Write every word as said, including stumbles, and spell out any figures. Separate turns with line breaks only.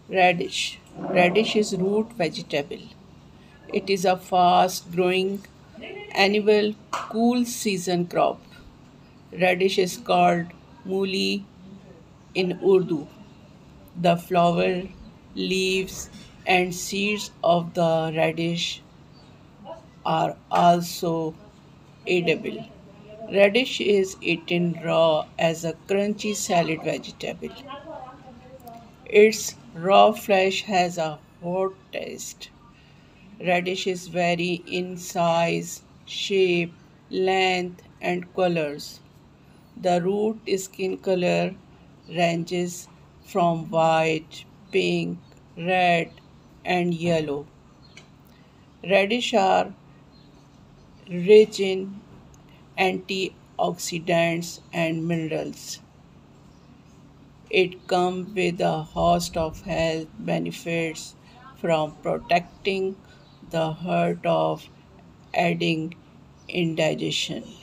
Radish. Radish is root vegetable. It is a fast growing annual cool season crop. Radish is called mooli in Urdu. The flower, leaves, and seeds of the radish are also edible. Radish is eaten raw as a crunchy salad vegetable. Its raw flesh has a hot taste. Radishes vary in size, shape, length, and colors. The root skin color ranges from white, pink, red, and yellow. Radish are rich in antioxidants and minerals. It comes with a host of health benefits from protecting the heart of aiding indigestion.